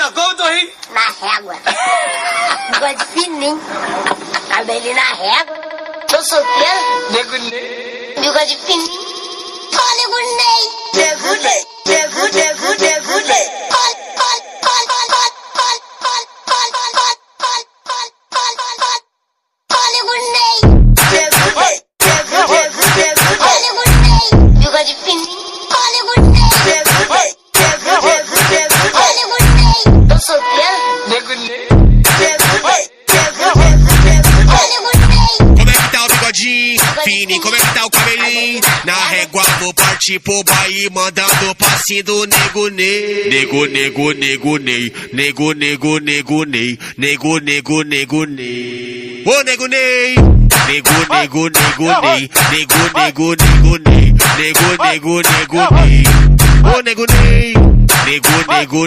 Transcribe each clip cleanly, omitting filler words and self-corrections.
Não, como tô rindo? Na régua. Bigode fininho. Cabelinho na régua. Tô solteiro. Nego Ney. Bigode fininho. Ó, nego Ney. Nego Ney. Nego Ney. Bigode fininho. Tô solteiro. Nego Ney. Como é que tá o bigodinho? Fininho, como é que tá o cabelinho? Na régua vou partir pro baile mandando passinho do nego Ney. Nego Ney. Nego Ney. Nego Ney. Ô nego Ney. Nego Ney. Nego Ney. Ô nego Ney. Nego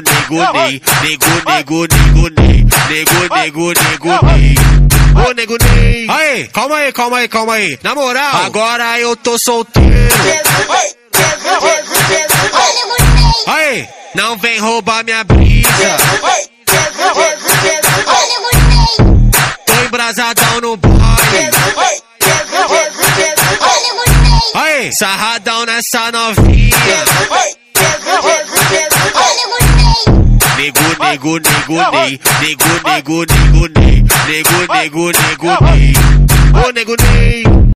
Ney. Ô nego Ney. Aí, calma aí. Na moral, agora eu tô solteiro. Aí, não vem roubar minha brisa. Tô embrasadão no baile. Aí, sarradão nessa novinha. Nego Ney. Ô nego Ney.